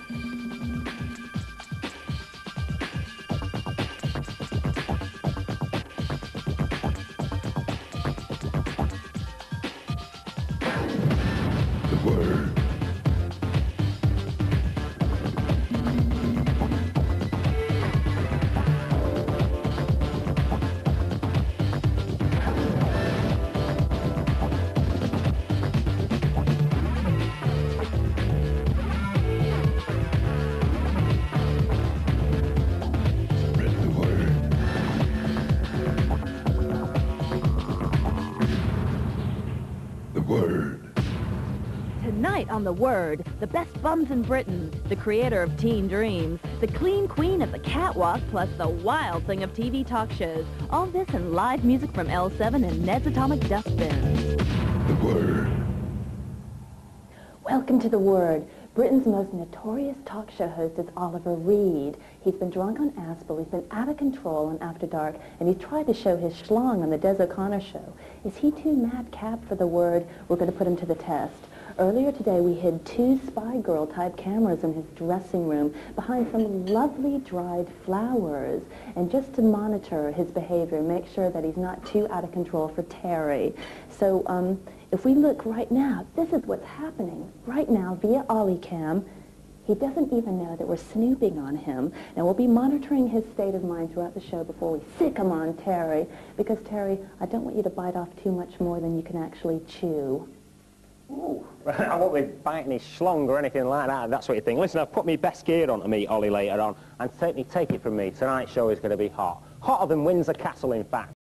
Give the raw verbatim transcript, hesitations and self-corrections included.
Tonight on The Word, the best bums in Britain, the creator of Teen Dreams, the clean queen of the catwalk, plus the wild thing of T V talk shows. All this and live music from L seven and Ned's Atomic Dustbin. The Word. Welcome to The Word. Britain's most notorious talk show host is Oliver Reed. He's been drunk on Aspel, he's been out of control on After Dark, and he's tried to show his schlong on the Des O'Connor show. Is he too madcap for The Word? We're going to put him to the test. Earlier today, we hid two Spy Girl-type cameras in his dressing room behind some lovely dried flowers, and just to monitor his behavior, make sure that he's not too out of control for Terry. So um, if we look right now, this is what's happening. Right now, via Ollie-Cam, he doesn't even know that we're snooping on him, and we'll be monitoring his state of mind throughout the show before we sick him on Terry, because, Terry, I don't want you to bite off too much more than you can actually chew. Ooh, I won't be biting his schlong or anything like that, that's what you think. Listen, I've put my best gear on to meet Ollie later on, and take me, take it from me, tonight's show is going to be hot. Hotter than Windsor Castle, in fact.